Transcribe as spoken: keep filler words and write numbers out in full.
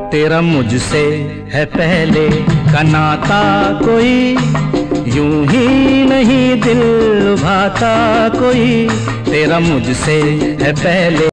तेरा मुझसे है पहले का नाता कोई, यूं ही नहीं दिल लुभाता कोई। तेरा मुझसे है पहले